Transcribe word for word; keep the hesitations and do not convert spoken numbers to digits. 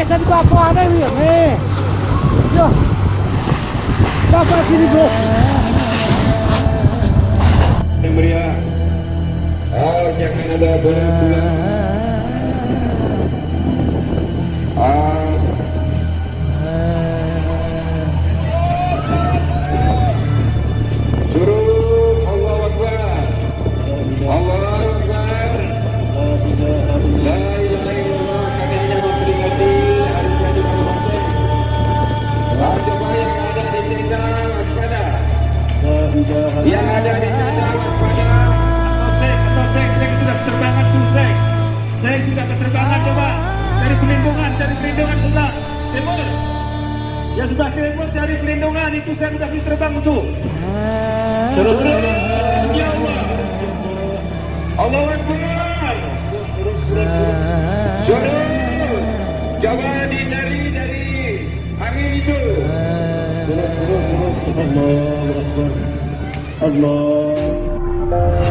Saya di bawah ada ni. Ni. Yo. Dapat sini bro. Yang meriah. Oh, jangan ada bulan-bulan. Ah. Suruh Allah Akbar. Allah Akbar. La ilaha illallah. Kami hanya memperingati hari jadi Ramadan. Coba yang ada di tenda waspada. Yang ada di tenda waspada. Atau Sek, Sek sudah keterbangan tu Sek. Sek sudah keterbangan coba. Cari perlindungan, cari perlindungan sudah. Timur. Ya sudah timur cari perlindungan itu saya sudah bisa terbang tu. Suruh terbang. Ya Allah. Allah Akbar. Suruh. Jangan hindari dari angin itu. Suruh, suruh, suruh. Allah Akbar. Allah.